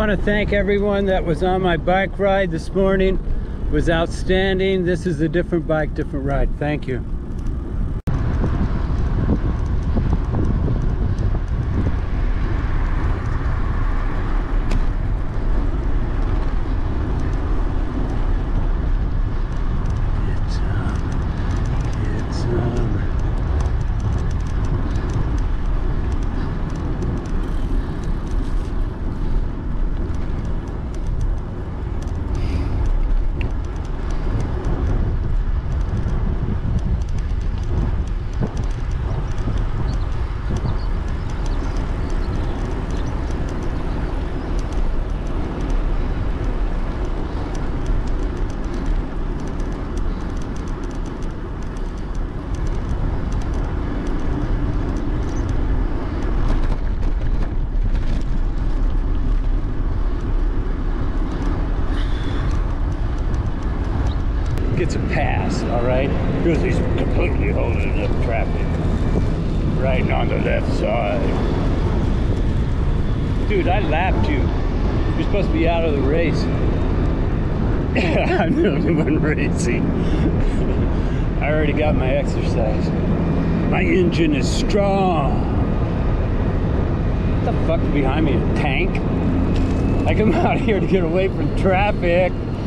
want to thank everyone that was on my bike ride this morning. It was outstanding. This is a different bike, different ride. Thank you. Gets a pass, all right? Because he's completely holding up traffic. Right on the left side. Dude, I lapped you. You're supposed to be out of the race. I'm the only one racing. I already got my exercise. My engine is strong. What the fuck behind me? A tank? I come out here to get away from traffic.